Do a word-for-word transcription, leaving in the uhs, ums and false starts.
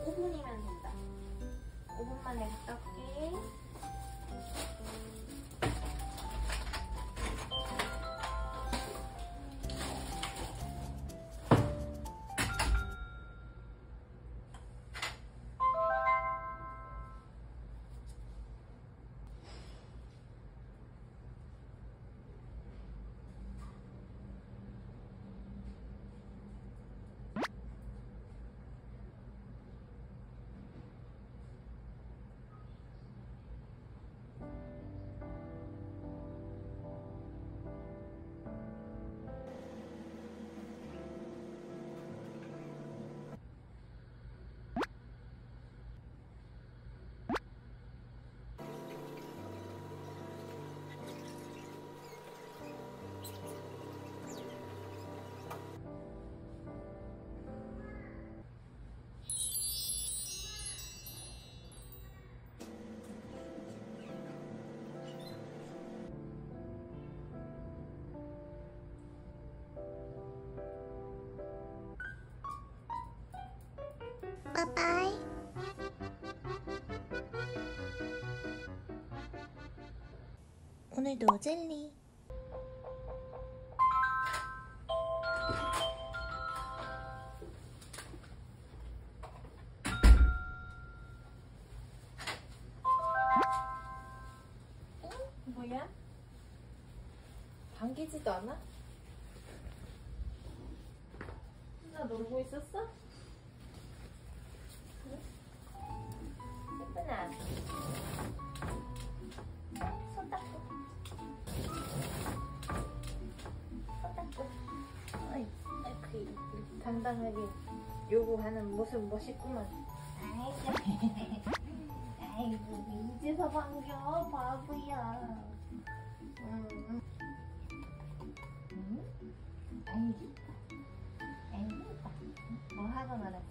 오 분이면 된다. 오 분 만에 갔다 올게. 빠빠이. 오늘도 젤리. 응? 뭐야? 당기지도 않아? 혼자 놀고 있었어? 예쁘나? 손 닦고. 손 닦고. 어이, 아이고, 당당하게 요구하는 모습 멋있구만. 아이고, 아이고, 이제서 반겨, 바보야. 응. 응? 아이고, 아이고, 뭐 하고 말아?